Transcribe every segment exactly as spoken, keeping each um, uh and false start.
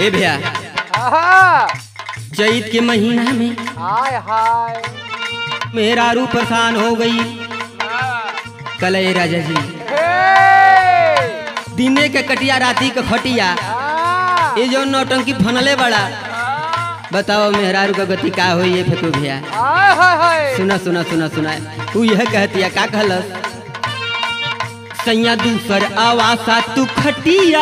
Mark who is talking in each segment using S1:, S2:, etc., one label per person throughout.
S1: ए भैया चैत के महीना में
S2: हाय हाय
S1: मेहरारू परेशान हो गई। कल ए राजा जी दिने के कटिया राती के खटिया ये जो नौटंकी फनले बड़ा बताओ मेहरारू का गति का हो ये फेंको भैया। सुना सुना सुना सुना तू यह कहतिया का कहलस सैया दूसर आवासा तू खटिया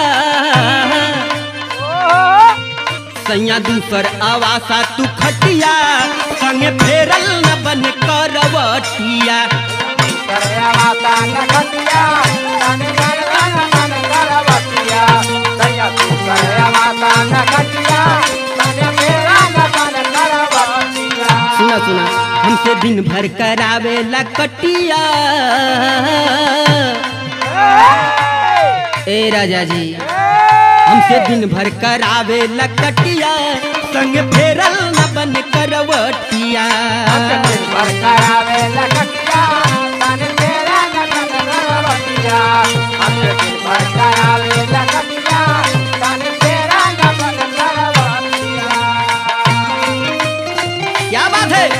S1: सैया दूसर आवासा तू खटिया संगे फेरल न बन करवटिया सुना सुना हमसे दिन भर करावे ला कटिया। ए राजा जी हमसे दिन भर करावे ला कटिया संग फेरल न बन करवटिया क्या बात है।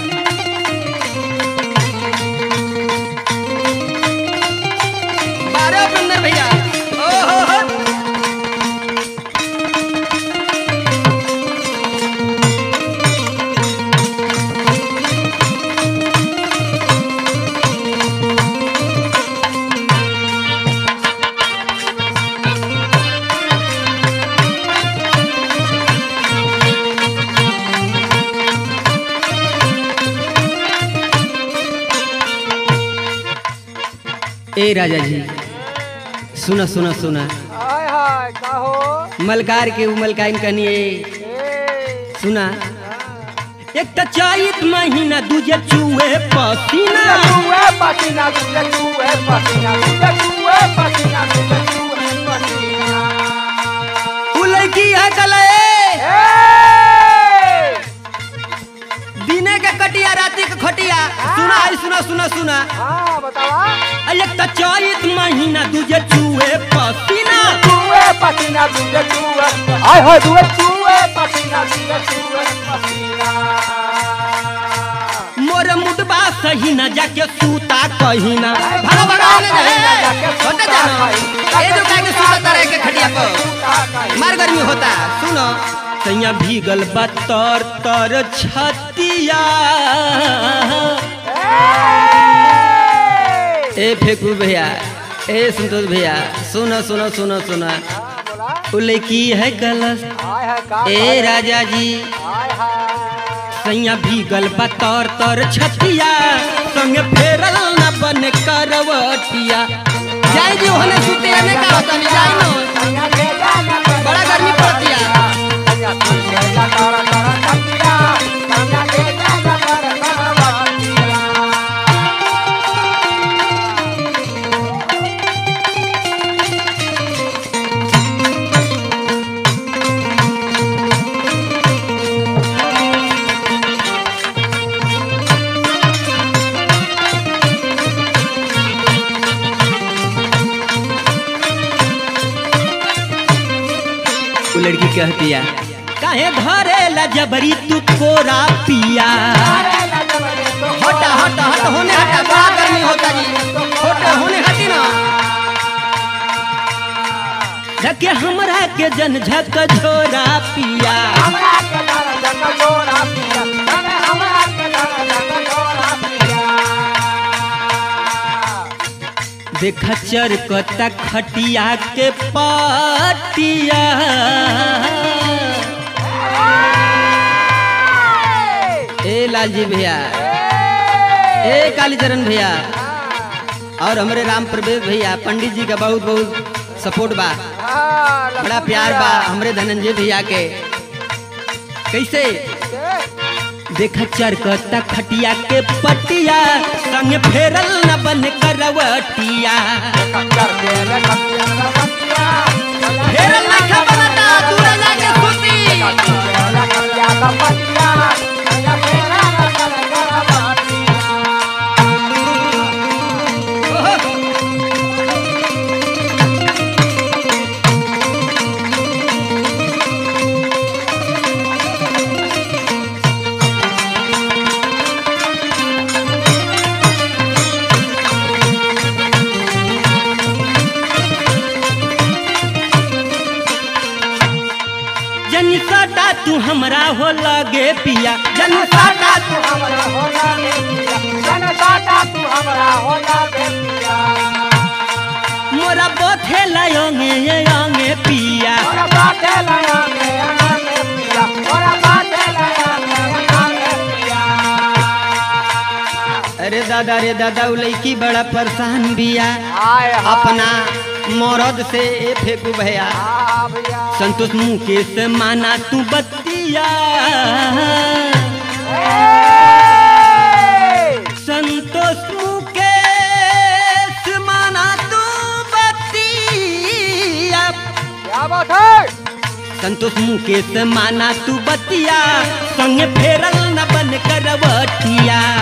S1: बारह बंदर भैया ओहो हो। ए राजा जी सुना सुना सुना
S2: हाय हाय का हो
S1: मलकार के उमलकाइन कनिए सुना एक तो चैत महीना दूजे चूहे पसीना
S2: चूहे पसीना चूहे पसीना चूहे पसीना चूहे पसीना
S1: उलकी है कले दिने के कटिया राती के खटिया सुना है सुना सुना सुना
S2: हाँ बतावा
S1: एक तो चैत महीना दूजे चूहे पसीना
S2: चूहे पसीना दूजे चूहे हाय हाय दूजे चूहे पसीना दूजे चूहे पसीना
S1: मोर मुडबा सही ना जाके सूता कहीं ना भागो भागो ने होता जानो ए जो काहे के सूता तरह के खटिया पर मार गर्मी होता सुनो सैया भीगल बतर तर छतिया ए फेकू भैया ए संतोष भैया सुनो सुनो सुनो सुनो उलकी है कलश ए राजा जी सैया भीगल बतर तर छतिया संग फेरल न बन करवटिया जाई जी होने सुते ने का होता नहीं जाई न बड़ा गर्मी पड़ती है। लड़की कहती है काहे धरे ला जबरी तू कोरा पिया हटा हटा हट होने हटा बड़ा गर्मी होता जी छोटे होने हटी ना झके हमरा के जन झक झोरा पिया देखा चरकता खटिया के पाटिया ए लालजी भैया ए कालीचरण भैया और हमारे राम प्रवेश भैया पंडित जी का बहुत बहुत सपोर्ट बा बड़ा प्यार बा हमरे धनंजय भैया के कैसे देखा चरकता खटिया के पटिया संग फेरल न बन करवटिया फेरल न खबरता दूर जाके खुशी लागे पिया जन साटा
S2: तू हमरा हो लागे पिया जन साटा तू हमरा हो लागे पिया
S1: मोरा बोथे लायोंगे ये आंगे पिया
S2: मोरा बाटे लागे आंगे पिया मोरा बाटे लागे आंगे पिया
S1: अरे दादा रे दादा उ लड़की बड़ा परेशान बिया
S2: आय
S1: अपना मरद से ए फेंकू भैया
S2: हां भैया
S1: संतोष मुकेश माना तू बतिया संतोष मुकेश माना तू बतिया
S2: क्या बात है
S1: संतोष मुकेश माना तू बतिया संगे फेरल न बन करवटिया